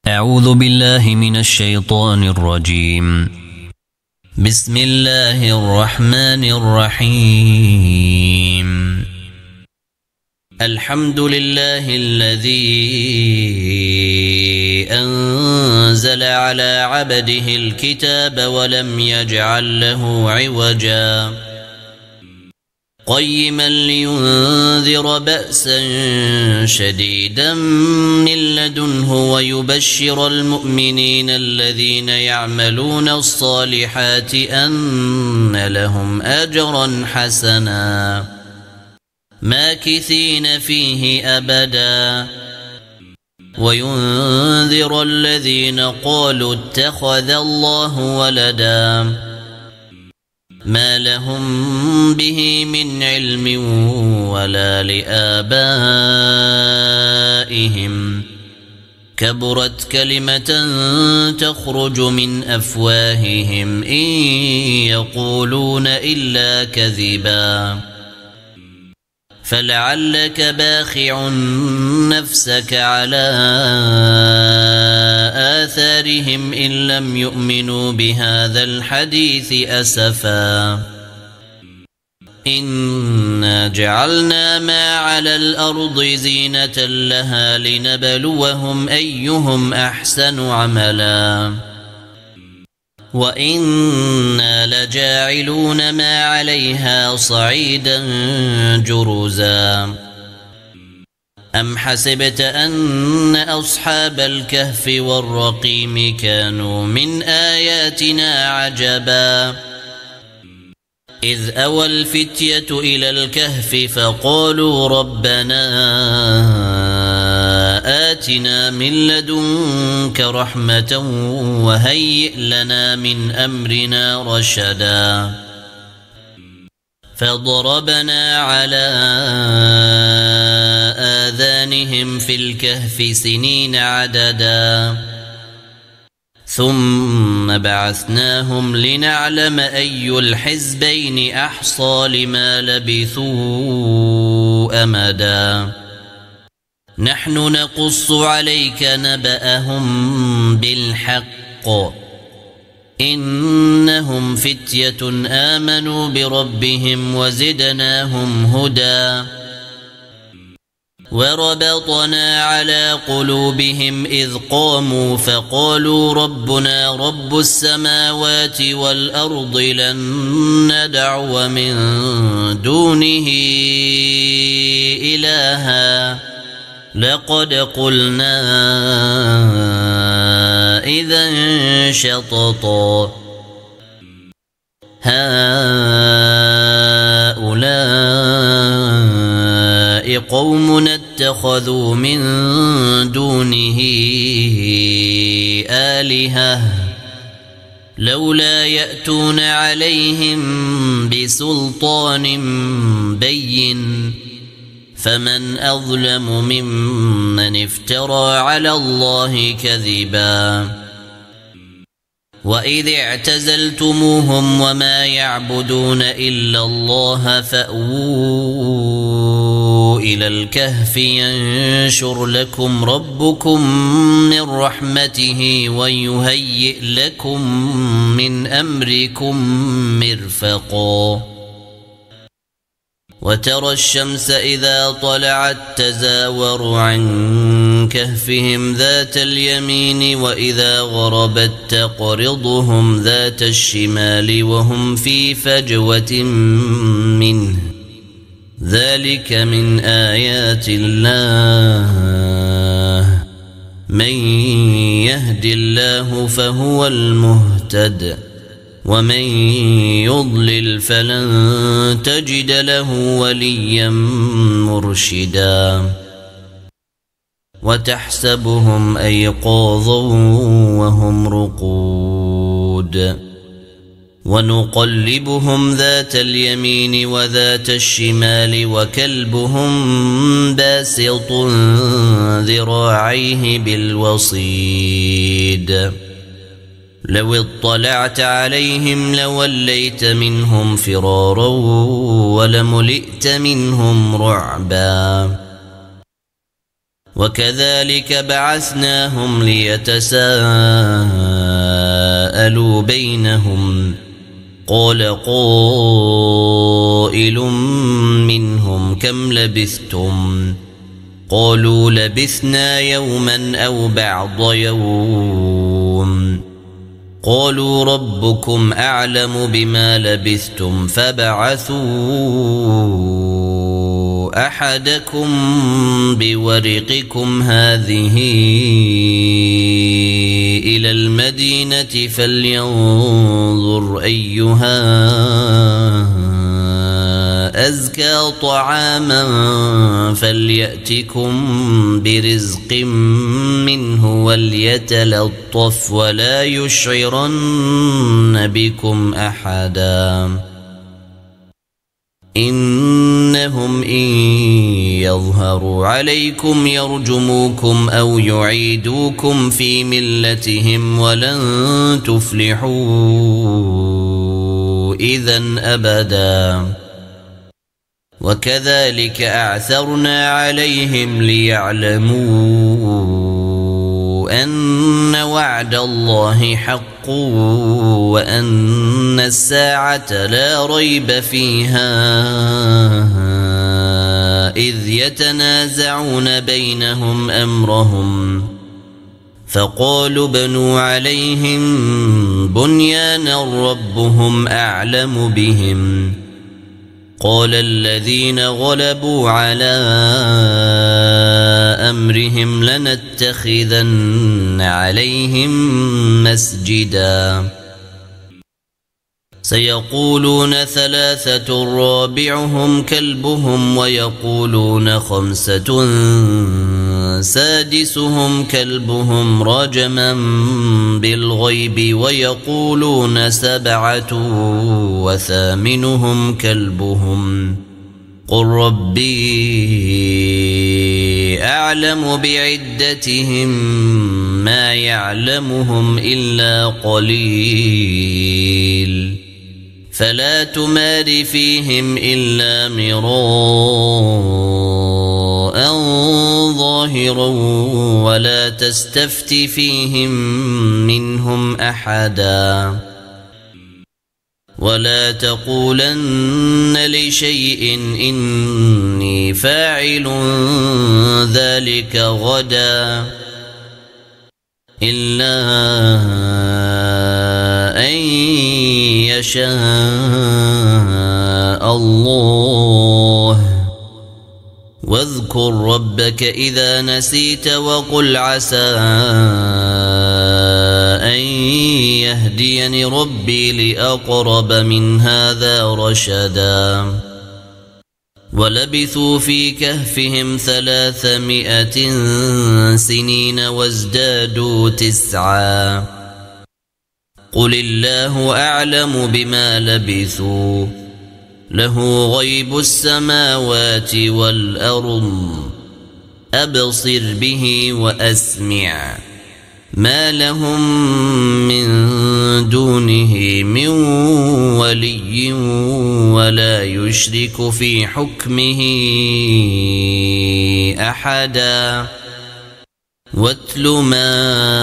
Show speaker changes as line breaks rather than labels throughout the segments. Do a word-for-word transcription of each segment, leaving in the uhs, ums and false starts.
أعوذ بالله من الشيطان الرجيم. بسم الله الرحمن الرحيم. الحمد لله الذي أنزل على عبده الكتاب ولم يجعل له عوجا قيما لينذر بأسا شديدا من لدنه ويبشر المؤمنين الذين يعملون الصالحات أن لهم أجرا حسنا ماكثين فيه أبدا وينذر الذين قالوا اتخذ الله ولدا ما لهم به من علم ولا لآبائهم كبرت كلمة تخرج من أفواههم إن يقولون إلا كذبا فلعلك باخع نفسك على آثارهم إن لم يؤمنوا بهذا الحديث أسفا إنا جعلنا ما على الأرض زينة لها لنبلوهم أيهم أحسن عملا وإنا لجاعلون ما عليها صعيدا جرزا أم حسبت أن أصحاب الكهف والرقيم كانوا من آياتنا عجبا إذ أوى الفتية إلى الكهف فقالوا ربنا آتنا من لدنك رحمة وهيئ لنا من أمرنا رشدا فضربنا على آذانهم في الكهف سنين عددا ثم بعثناهم لنعلم أي الحزبين أحصى لما لبثوا أمدا نحن نقص عليك نبأهم بالحق إنهم فتية آمنوا بربهم وزدناهم هدى وربطنا على قلوبهم إذ قاموا فقالوا ربنا رب السماوات والأرض لن ندعو من دونه إلها لقد قلنا إذا شططا هؤلاء قومنا اتخذوا من دونه آلهة لولا يأتون عليهم بسلطان بين فمن أظلم ممن افترى على الله كذبا وإذ اعتزلتموهم وما يعبدون إلا الله فأووا إلى الكهف ينشر لكم ربكم من رحمته ويهيئ لكم من أمركم مرفقا وترى الشمس إذا طلعت تزاور عن كهفهم ذات اليمين وإذا غربت تقرضهم ذات الشمال وهم في فجوة منه ذلك من آيات الله من يهد الله فهو المهتد ومن يضلل فلن تجد له وليا مرشدا وتحسبهم أيقاظا وهم رقود ونقلبهم ذات اليمين وذات الشمال وكلبهم باسط ذراعيه بالوصيد لو اطلعت عليهم لوليت منهم فرارا ولملئت منهم رعبا وكذلك بعثناهم ليتساءلوا بينهم قال قائل منهم كم لبثتم قالوا لبثنا يوما أو بعض يوم قالوا ربكم أعلم بما لبثتم فابعثوا أحدكم بورقكم هذه إلى المدينة فلينظر أيها أزكى طعاما فليأتكم برزق منه وليتلطف ولا يشعرن بكم أحدا إنهم إن يظهروا عليكم يرجموكم أو يعيدوكم في ملتهم ولن تفلحوا إذن أبدا وكذلك أعثرنا عليهم ليعلموا أن وعد الله حق وأن الساعة لا ريب فيها إذ يتنازعون بينهم أمرهم فقالوا بنوا عليهم بنيانا ربهم أعلم بهم قال الذين غلبوا على أمرهم لنتخذن عليهم مسجدا سيقولون ثلاثة رابعهم كلبهم ويقولون خمسة سادسهم كلبهم رجما بالغيب ويقولون سبعة وثامنهم كلبهم قل ربي أعلم بعدتهم ما يعلمهم إلا قليل فلا تمار فيهم إلا مراء ظاهرا ولا تستفت فيهم منهم أحدا ولا تقولن لشيء إني فاعل ذلك غدا إلا أن يشاء الله واذكر ربك إذا نسيت وقل عسى أن يهديني ربي لأقرب من هذا رشدا ولبثوا في كهفهم ثلاثمائة سنين وازدادوا تسعا قل الله أعلم بما لبثوا له غيب السماوات والأرض أبصر به وأسمع ما لهم من دونه من ولي ولا يشرك في حكمه أحدا واتل ما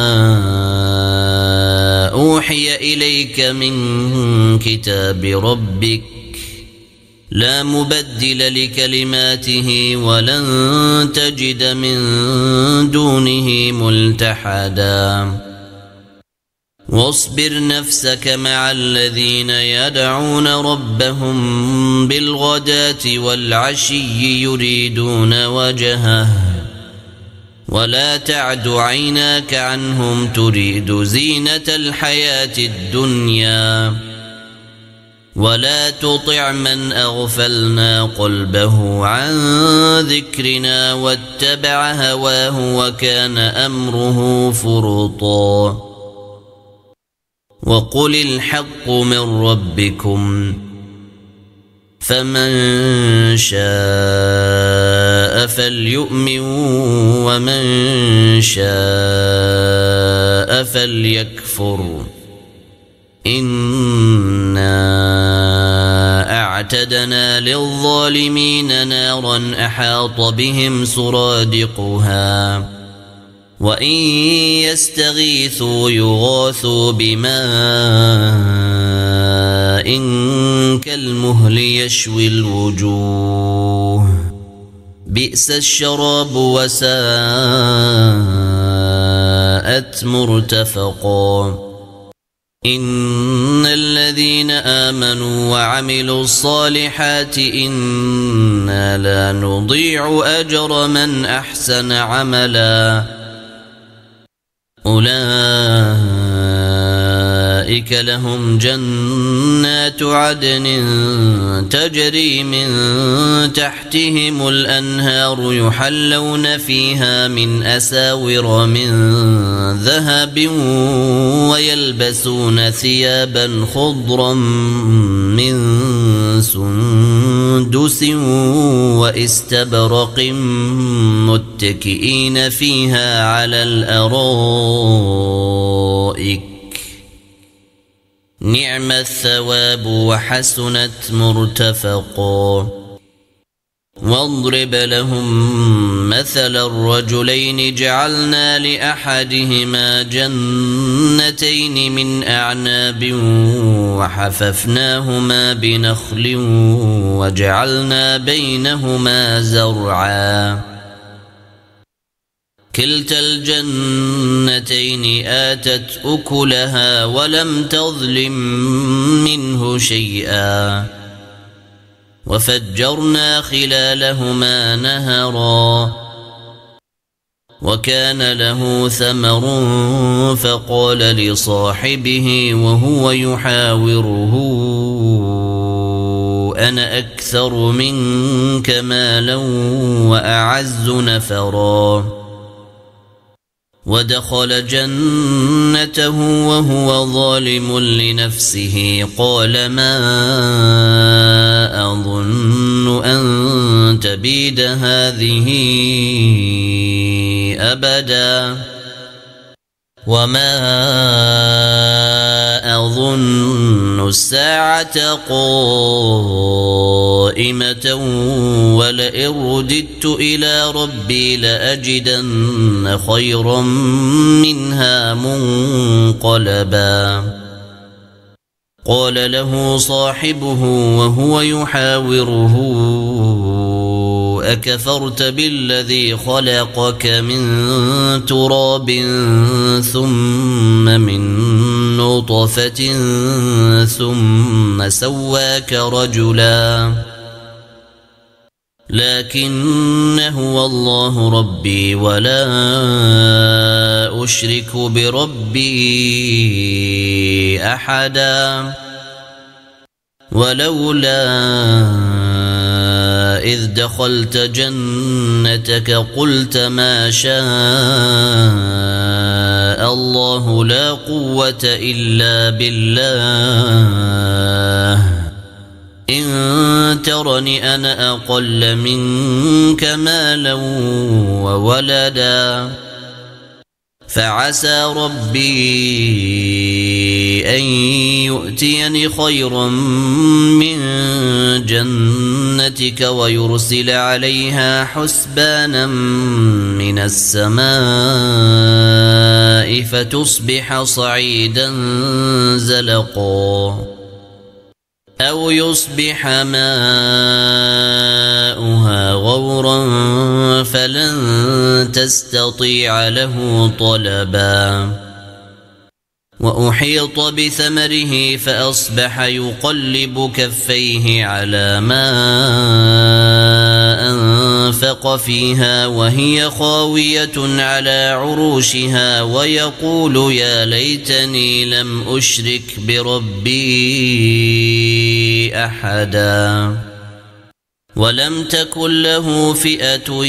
أوحي إليك من كتاب ربك لا مبدل لكلماته ولن تجد من دونه ملتحدا واصبر نفسك مع الذين يدعون ربهم بالغداة والعشي يريدون وجهه ولا تعد عيناك عنهم تريد زينة الحياة الدنيا ولا تطع من أغفلنا قلبه عن ذكرنا واتبع هواه وكان أمره فرطا وقل الحق من ربكم فمن شاء فليؤمن ومن شاء فليكفر إنا وأعتدنا للظالمين نارا أحاط بهم سرادقها وإن يستغيثوا يغاثوا بماء كالمهل يشوي الوجوه بئس الشراب وساءت مرتفقا إن الذين آمنوا وعملوا الصالحات إنا لا نضيع أجر من أحسن عملا أولئك لهم جنات عدن تجري من تحتهم الأنهار يحلون فيها من أساور من ذهب ويلبسون ثيابا خضرا من سندس واستبرق متكئين فيها على الأرائك نعم الثواب وحسنت مرتفقا واضرب لهم مثل الرجلين جعلنا لأحدهما جنتين من أعناب وحففناهما بنخل وجعلنا بينهما زرعا كلتا الجنتين آتت أكلها ولم تظلم منه شيئا وفجرنا خلالهما نهرا وكان له ثمر فقال لصاحبه وهو يحاوره أنا أكثر منك مالا وأعز نفرا ودخل جنته وهو ظالم لنفسه قال ما أظن أن تبيد هذه أبدا وما أظن الساعة قائمة ولئن رددت إلى ربي لأجدن خيرا منها منقلبا قال له صاحبه وهو يحاوره أكفرت بالذي خلقك من تراب ثم من نطفة ثم سواك رجلا لكن هو الله ربي ولا أشرك بربي أحدا ولولا إذ دخلت جنتك قلت ما شاء الله لا قوة إلا بالله إن ترني أنا أقل منك مالا وولدا فعسى ربي أن يؤتيني خيرا من جنتك ويرسل عليها حسبانا من السماء فتصبح صعيدا زلقا أو يصبح ماؤها غورا فلن تستطيع له طلبا وأحيط بثمره فأصبح يقلب كفيه على ما أنفق فيها وهي خاوية على عروشها ويقول يا ليتني لم أشرك بربي أحدا ولم تكن له فئة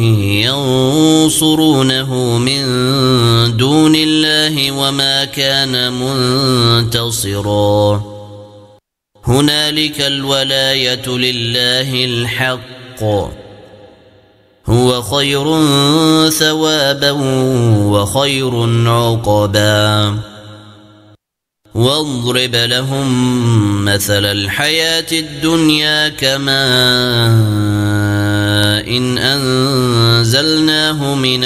ينصرونه من دون الله وما كان منتصرا هنالك الولاية لله الحق هو خير ثوابا وخير عقبا واضرب لهم مثل الحياة الدنيا كماء إن أنزلناه من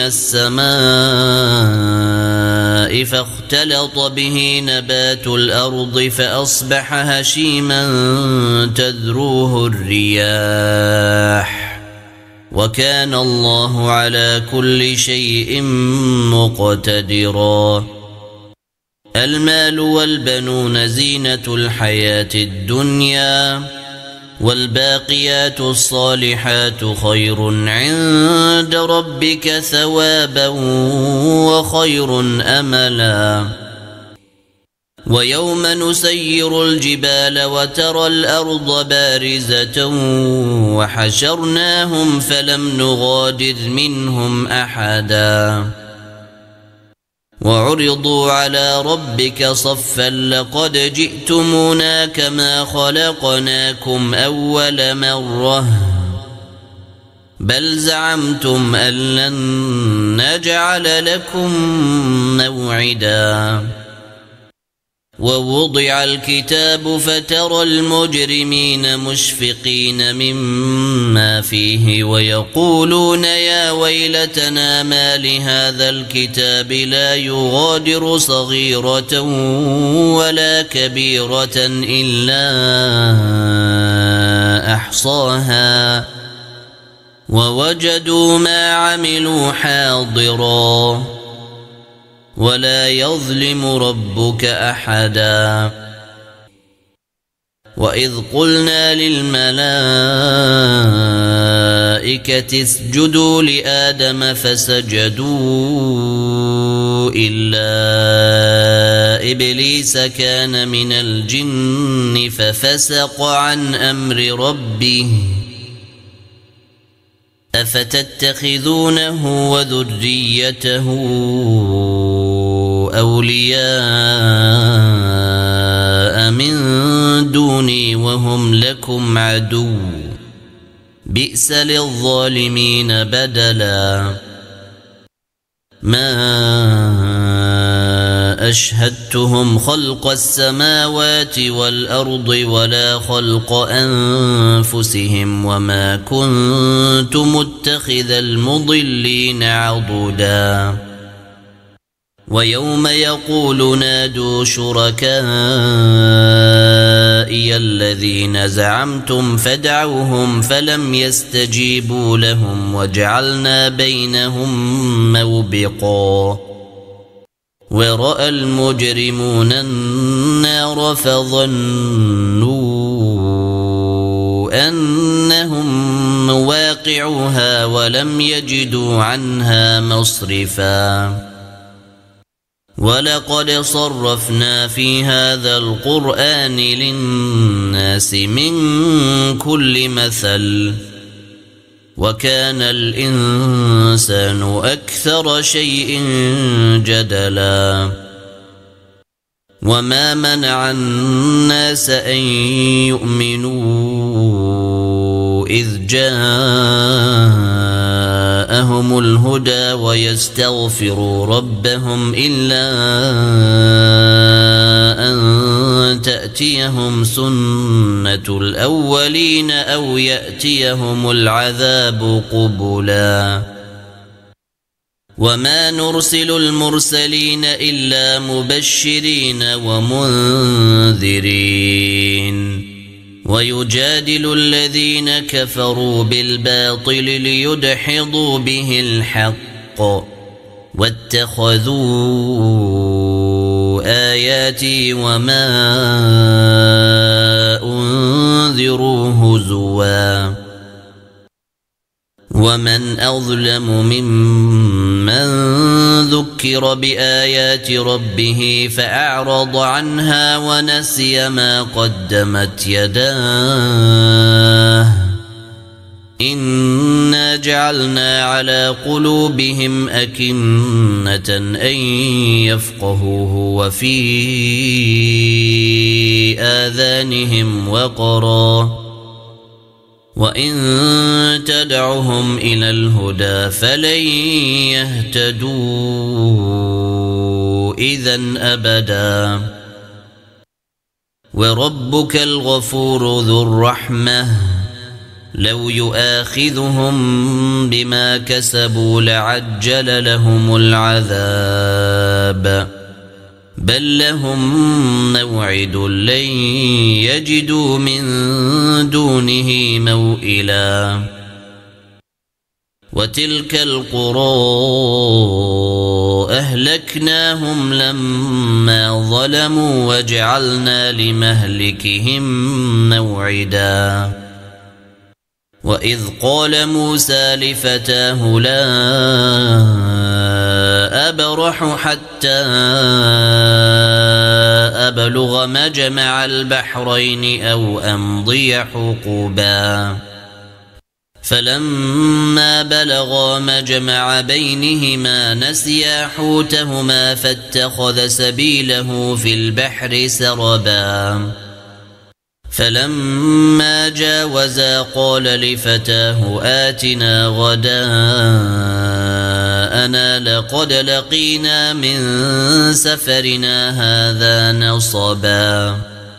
السماء فاختلط به نبات الأرض فأصبح هشيما تذروه الرياح وكان الله على كل شيء مقتدرا. المال والبنون زينة الحياة الدنيا والباقيات الصالحات خير عند ربك ثوابا وخير أملا. ويوم نسير الجبال وترى الأرض بارزة وحشرناهم فلم نغادر منهم أحدا وعرضوا على ربك صفا لقد جئتمونا كما خلقناكم أول مرة بل زعمتم أن لن نجعل لكم موعدا. ووضع الكتاب فترى المجرمين مشفقين مما فيه ويقولون يا ويلتنا ما لهذا الكتاب لا يغادر صغيرة ولا كبيرة إلا أحصاها ووجدوا ما عملوا حاضرا ولا يظلم ربك أحدا. وإذ قلنا للملائكة اسجدوا لآدم فسجدوا إلا إبليس كان من الجن ففسق عن أمر ربه أفتتخذونه وذريته أولياء من دوني وهم لكم عدو بئس للظالمين بدلا. ما أشهدتهم خلق السماوات والأرض ولا خلق أنفسهم وما كنت متخذ المضلين عضدا. ويوم يقول نادوا شركائي الذين زعمتم فدعوهم فلم يستجيبوا لهم وجعلنا بينهم موبقا. ورأى المجرمون النار فظنوا أنهم مواقعوها ولم يجدوا عنها مصرفا. ولقد صرفنا في هذا القرآن للناس من كل مثل وكان الإنسان أكثر شيء جدلا. وما منع الناس أن يؤمنوا إذ جاءهم الهدى ويستغفروا ربهم إلا أن تأتيهم سنة الأولين أو يأتيهم العذاب قبلا. وما نرسل المرسلين إلا مبشرين ومنذرين ويجادل الذين كفروا بالباطل ليدحضوا به الحق واتخذوا آياتي وما أنذروا هزوا. ومن أظلم ممن ذكر بآيات ربه فأعرض عنها ونسي ما قدمت يداه إنا جعلنا على قلوبهم أكنة أن يفقهوه وفي آذانهم وقرا وإن تدعهم إلى الهدى فلن يهتدوا إذن أبدا. وربك الغفور ذو الرحمة لو يؤاخذهم بما كسبوا لعجل لهم العذاب بل لهم موعد لن يجدوا من دونه موئلا وتلك القرى أهلكناهم لما ظلموا وجعلنا لمهلكهم موعدا وإذ قال موسى لفتاه لا أبرح حتى أبلغ مجمع البحرين أو أمضي حقبا فلما بلغا مجمع بينهما نسيا حوتهما فاتخذ سبيله في البحر سربا فلما جاوزا قال لفتاه آتنا غداءنا لقد لقينا من سفرنا هذا نصبا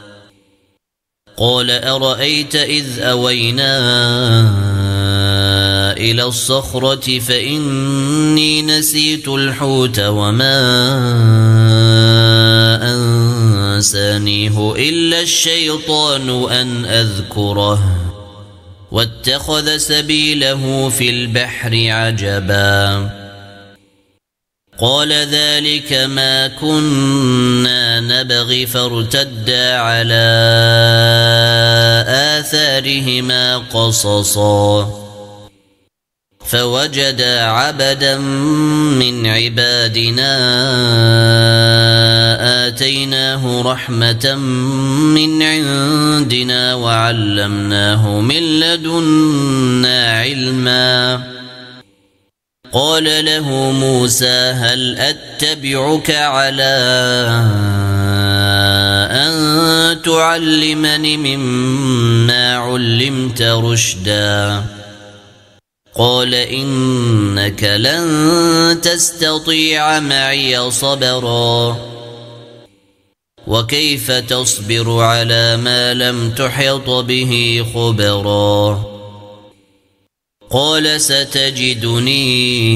قال أرأيت إذ أوينا إلى الصخرة فإني نسيت الحوت وما أنسانيه إلا الشيطان أن أذكره واتخذ سبيله في البحر عجبا قال ذلك ما كنا نبغي فارتدا على آثارهما قصصا فوجدا عبدا من عبادنا آتيناه رحمة من عندنا وعلمناه من لدنا علما قال له موسى هل أتبعك على أن تعلمني مما علمت رشدا قال إنك لن تستطيع معي صبرا وكيف تصبر على ما لم تحط به خبرا قال ستجدني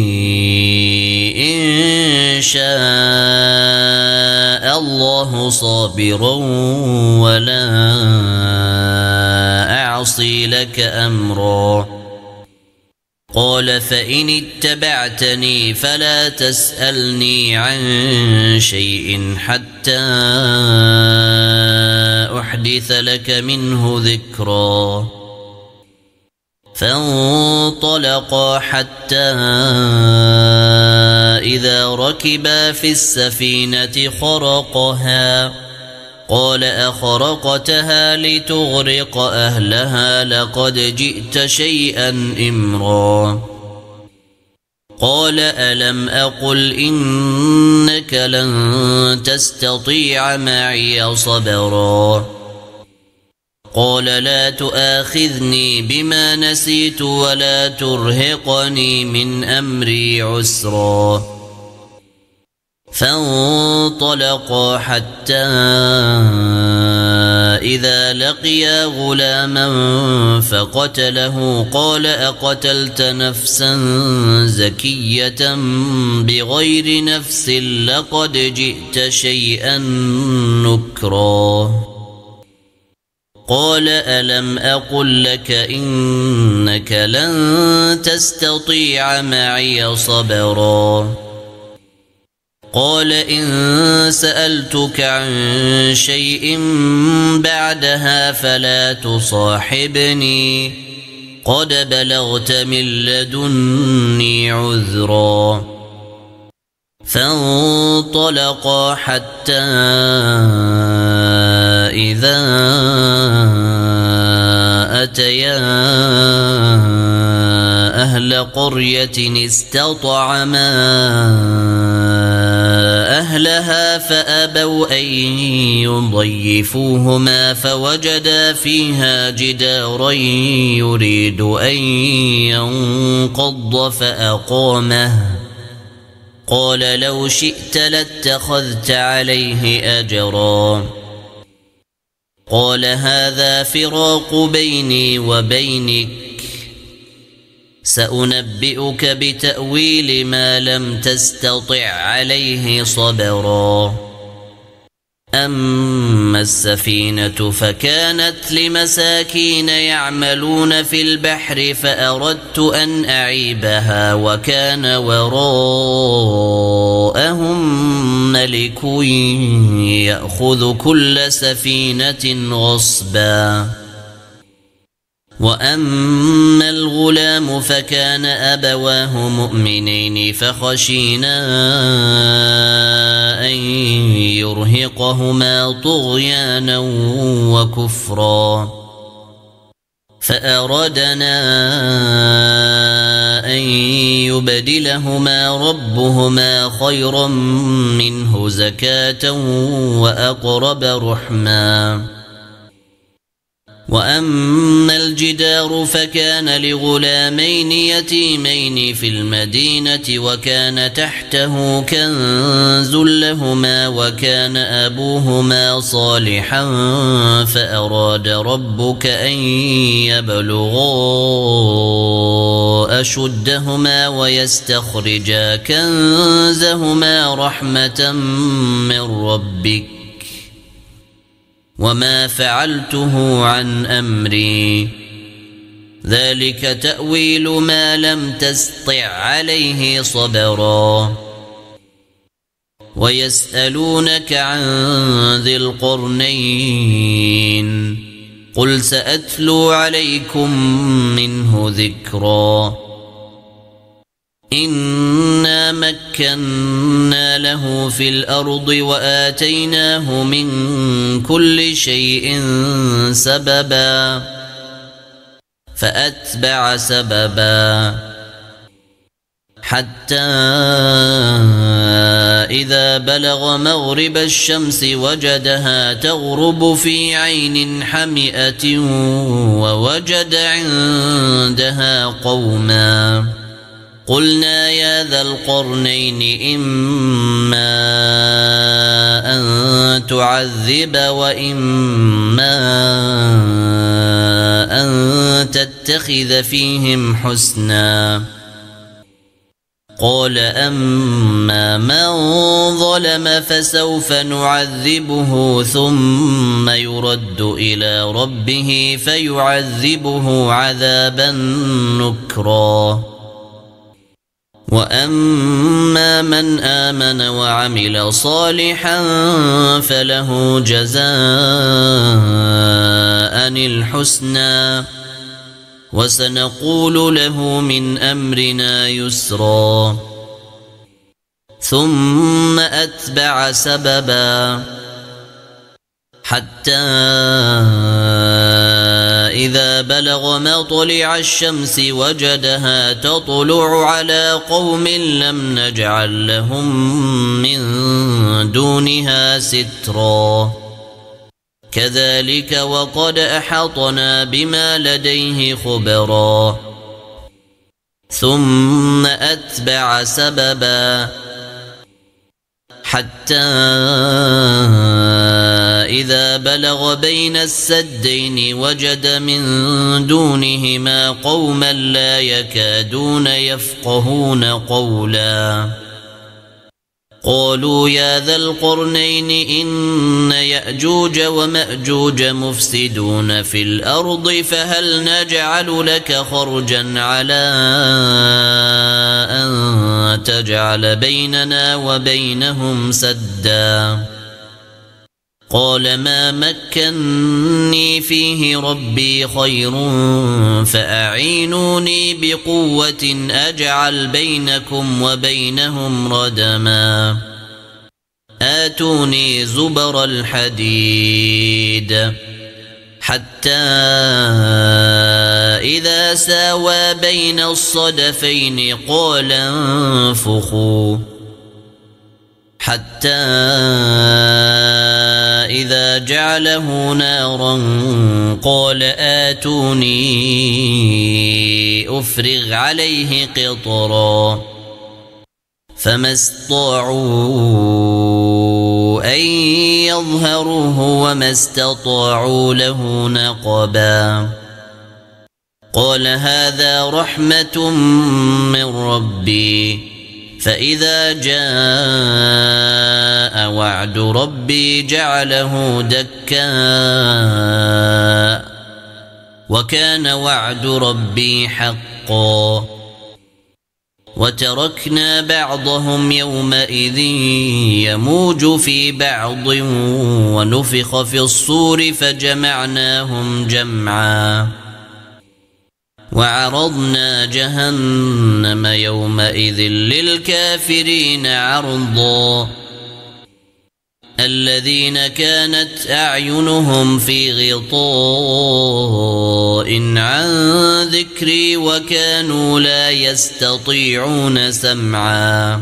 إن شاء الله صابرا ولا أعصي لك أمرا قال فإن اتبعتني فلا تسألني عن شيء حتى أحدث لك منه ذكرا فانطلقا حتى إذا ركبا في السفينة خرقها قال أخرقتها لتغرق أهلها لقد جئت شيئا إمرا قال ألم أقل إنك لن تستطيع معي صبرا قال لا تؤاخذني بما نسيت ولا ترهقني من أمري عسرا فانطلقا حتى إذا لقيا غلاما فقتله قال أقتلت نفسا زكية بغير نفس لقد جئت شيئا نكرا قال ألم أقل لك إنك لن تستطيع معي صبرا قال إن سألتك عن شيء بعدها فلا تصاحبني قد بلغت من لدني عذرا فانطلقا حتى إذا أتيا أهل قرية استطعما أهلها فأبوا أن يضيفوهما فوجدا فيها جدارا يريد أن ينقض فأقامه قال لو شئت لاتخذت عليه أجرا قال هذا فراق بيني وبينك سأنبئك بتأويل ما لم تستطع عليه صبرا أما السفينة فكانت لمساكين يعملون في البحر فأردت أن أعيبها وكان وراءهم ملك يأخذ كل سفينة غصبا وأما الغلام فكان أبواه مؤمنين فخشينا أن يرهقهما طغيانا وكفرا فأردنا أن يبدلهما ربهما خيرا منه زكاة وأقرب رحما وأما الجدار فكان لغلامين يتيمين في المدينة وكان تحته كنز لهما وكان أبوهما صالحا فأراد ربك أن يبلغا أشدهما ويستخرجا كنزهما رحمة من ربك وما فعلته عن أمري ذلك تأويل ما لم تستطع عليه صبرا ويسألونك عن ذي القرنين قل سأتلو عليكم منه ذكرا إنا مكنا له في الأرض وآتيناه من كل شيء سببا فأتبع سببا حتى إذا بلغ مغرب الشمس وجدها تغرب في عين حمئة ووجد عندها قوما قلنا يا ذا القرنين إما أن تعذب وإما أن تتخذ فيهم حسنا قال أما من ظلم فسوف نعذبه ثم يرد إلى ربه فيعذبه عذابا نكرا وأما من آمن وعمل صالحا فله جزاء الحسنى وسنقول له من أمرنا يسرا ثم أتبع سببا حتى إذا بلغ مطلع الشمس وجدها تطلع على قوم لم نجعل لهم من دونها سترا كذلك وقد أحطنا بما لديه خبرا ثم أتبع سببا حتى إذا بلغ بين السدين وجد من دونهما قوما لا يكادون يفقهون قولا قالوا يا ذا القرنين إن يأجوج ومأجوج مفسدون في الأرض فهل نجعل لك خرجا على أن تجعل بيننا وبينهم سدا قال ما مكنني فيه ربي خير فأعينوني بقوة أجعل بينكم وبينهم ردما آتوني زبر الحديد حتى إذا ساوى بين الصدفين قال انفخوا حتى إذا جعله نارا قال آتوني أفرغ عليه قطرا فما استطاعوا أن يظهروه وما استطاعوا له نقبا قال هذا رحمة من ربي فإذا جاء وعد ربي جعله دكا وكان وعد ربي حقا وتركنا بعضهم يومئذ يموج في بعض ونفخ في الصور فجمعناهم جمعا وعرضنا جهنم يومئذ للكافرين عرضا الذين كانت أعينهم في غطاء عن ذكري وكانوا لا يستطيعون سمعا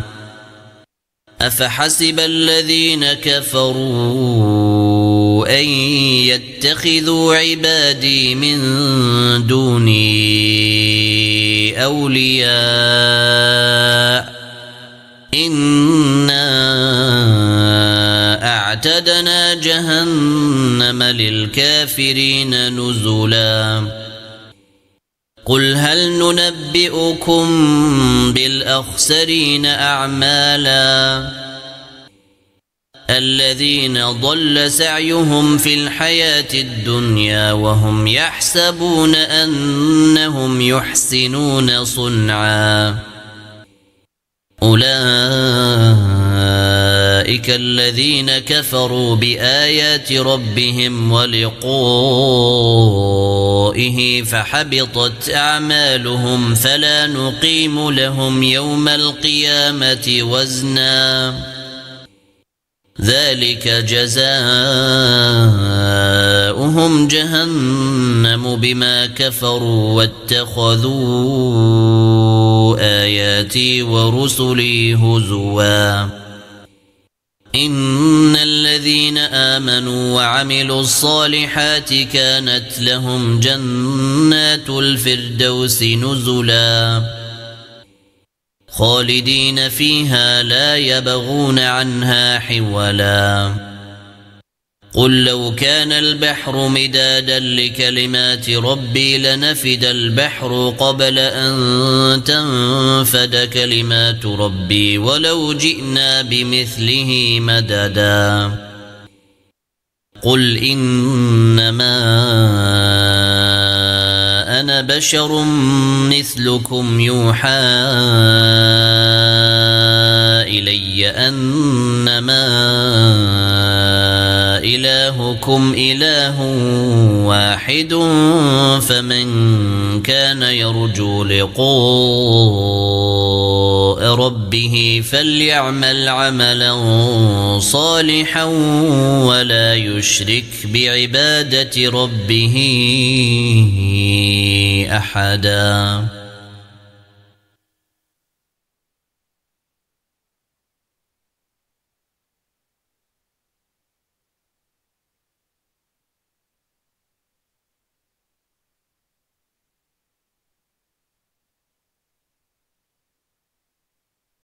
أفحسب الذين كفروا أن يتخذوا عبادي من دوني أولياء إنا أعتدنا جهنم للكافرين نزلا قل هل ننبئكم بالأخسرين أعمالا الذين ضل سعيهم في الحياة الدنيا وهم يحسبون أنهم يحسنون صنعا أولئك الذين كفروا بآيات ربهم ولقائه فحبطت أعمالهم فلا نقيم لهم يوم القيامة وزنا ذلك جزاؤهم جهنم بما كفروا واتخذوا آياتي ورسلي هزوا إن الذين آمنوا وعملوا الصالحات كانت لهم جنات الفردوس نزلا خالدين فيها لا يبغون عنها حولا قل لو كان البحر مدادا لكلمات ربي لنفد البحر قبل أن تنفد كلمات ربي ولو جئنا بمثله مددا قل إنما أنا بشر مثلكم يوحى إلي أنما إلهكم إله واحد فمن كان يرجو لقاء ربه فليعمل عملا صالحا ولا يشرك بعبادة ربه أحدا.